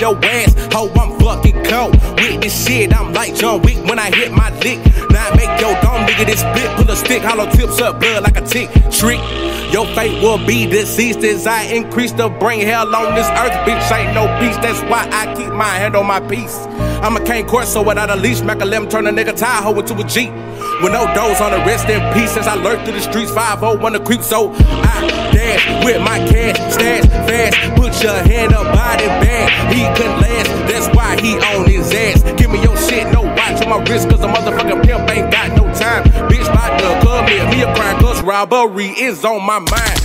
your ass. Ho, I'm fucking cold. With this shit, I'm like John Wick when I hit my lick. Now I make your dumb nigga this split. Pull a stick, hollow tips up blood like a tick. Trick. Your fate will be deceased as I increase the brain hell on this earth. Bitch ain't no beast, that's why I keep my hand on my piece. I'm a cane corso without a leash. Mac a lemon, turn a nigga Tahoe into a Jeep. With no doors on the rest in peace. As I lurk through the streets, 5-0 on the creep. So I dash with my cash, stash fast. Put your hand up, body bag. He couldn't last, that's why he on his ass. Give me your shit, no watch on my wrist, cause a motherfucking pimp ain't got no time. Bitch, bout to commit me a crime, cause robbery is on my mind.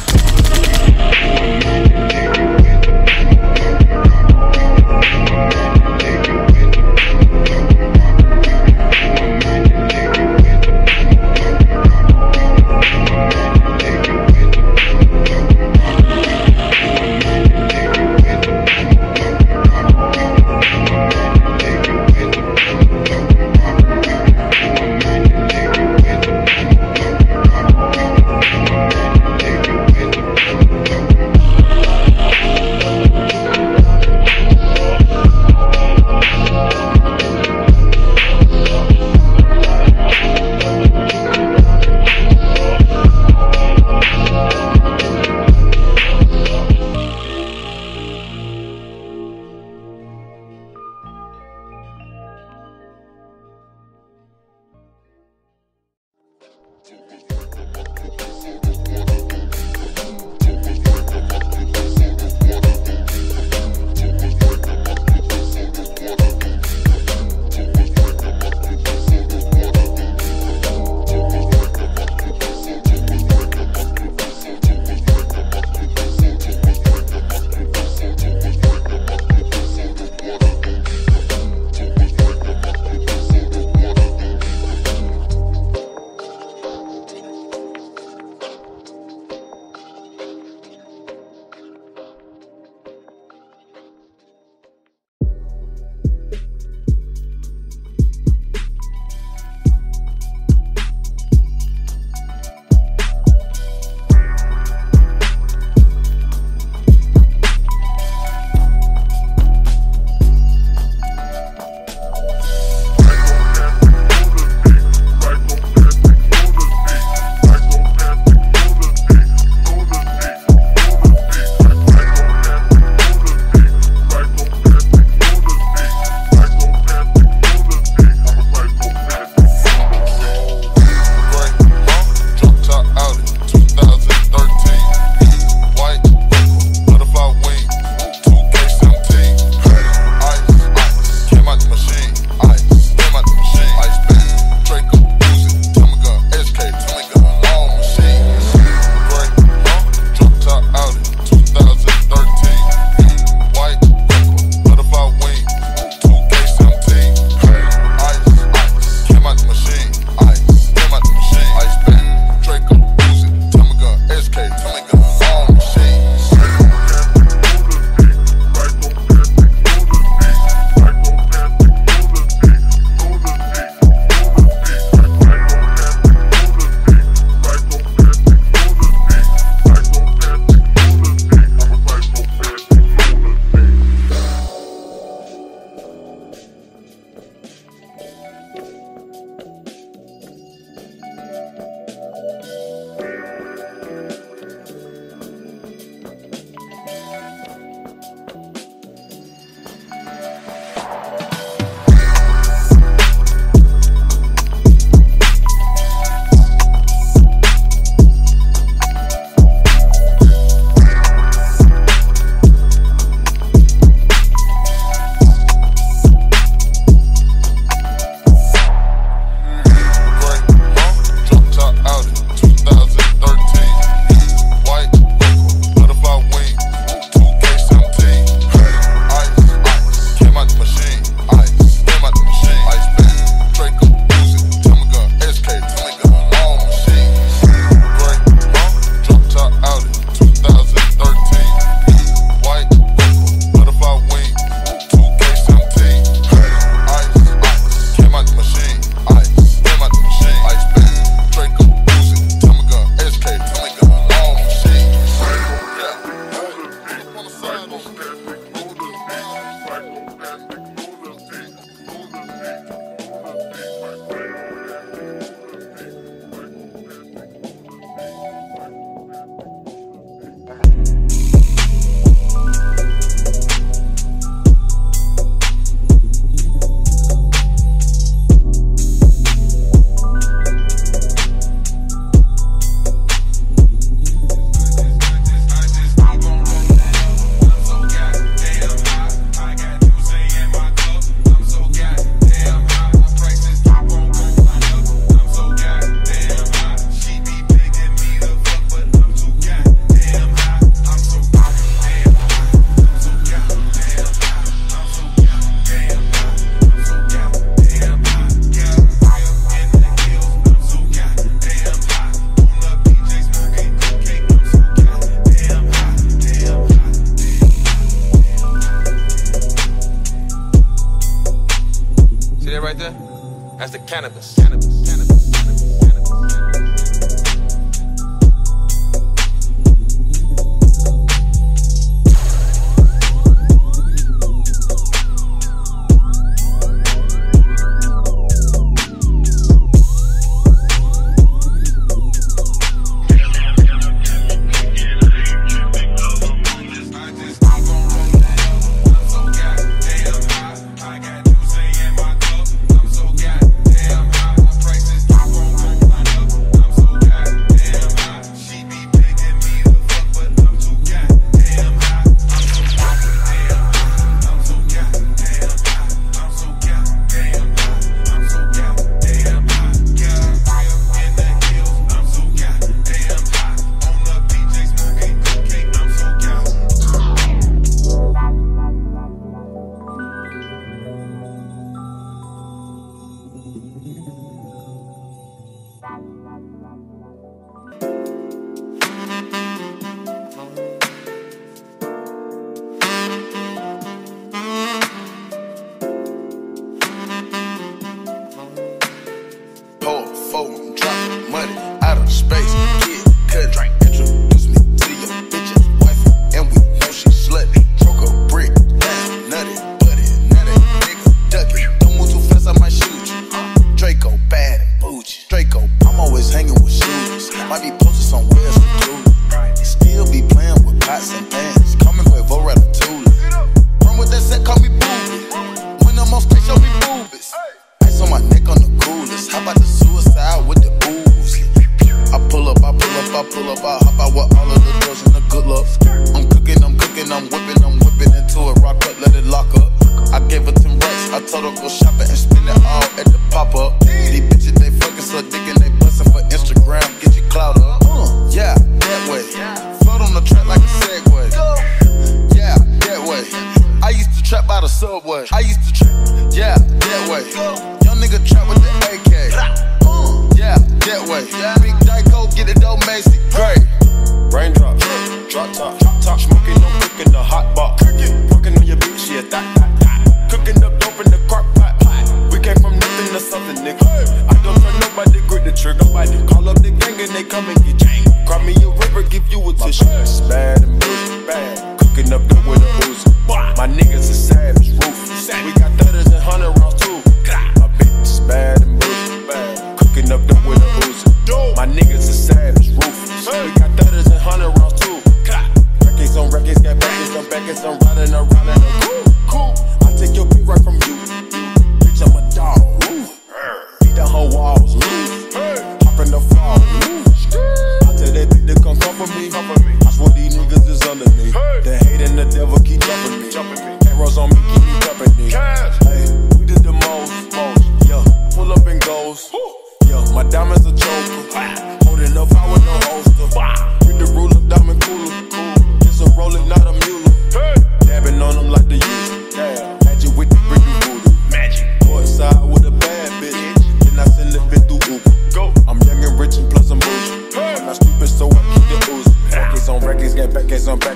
That's the cannabis. Cannabis. Cannabis. Cannabis.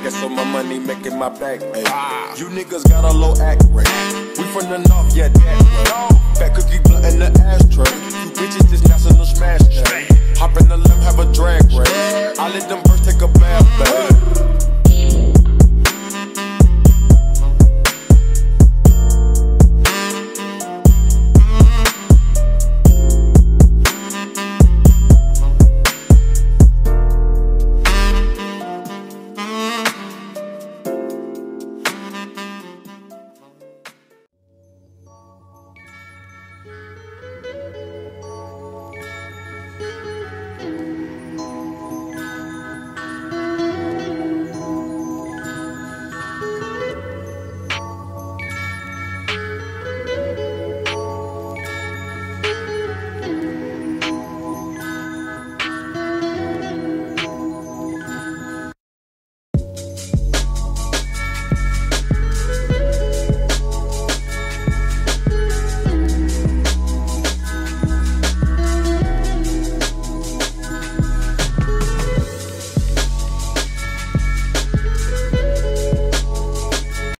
You niggas got a low act rate. We from the north, yeah, that